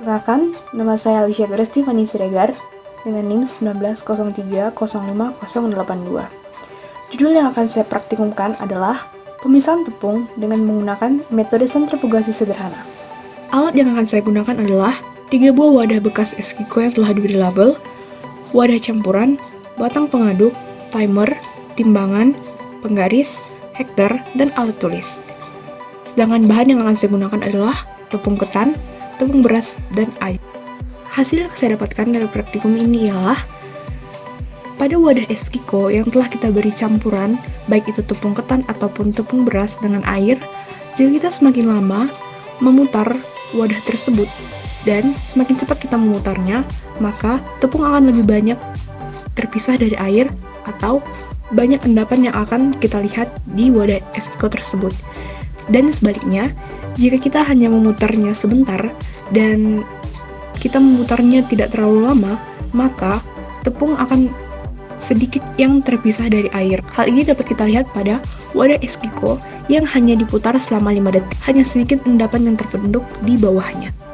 Perkenalkan, nama saya Alicia Tiffany Siregar dengan NIM 1903050082. Judul yang akan saya praktikumkan adalah pemisahan tepung dengan menggunakan metode sentrifugasi sederhana. Alat yang akan saya gunakan adalah 3 buah wadah bekas eskiko yang telah diberi label, wadah campuran, batang pengaduk, timer, timbangan, penggaris, hektar, dan alat tulis. Sedangkan bahan yang akan saya gunakan adalah tepung ketan, tepung beras, dan air. Hasil yang saya dapatkan dari praktikum ini ialah pada wadah eskiko yang telah kita beri campuran, baik itu tepung ketan ataupun tepung beras dengan air, jika kita semakin lama memutar wadah tersebut dan semakin cepat kita memutarnya, maka tepung akan lebih banyak terpisah dari air atau banyak endapan yang akan kita lihat di wadah eskiko tersebut. Dan sebaliknya, jika kita hanya memutarnya sebentar dan kita memutarnya tidak terlalu lama, maka tepung akan sedikit yang terpisah dari air. Hal ini dapat kita lihat pada wadah eskiko yang hanya diputar selama 5 detik, hanya sedikit endapan yang terbentuk di bawahnya.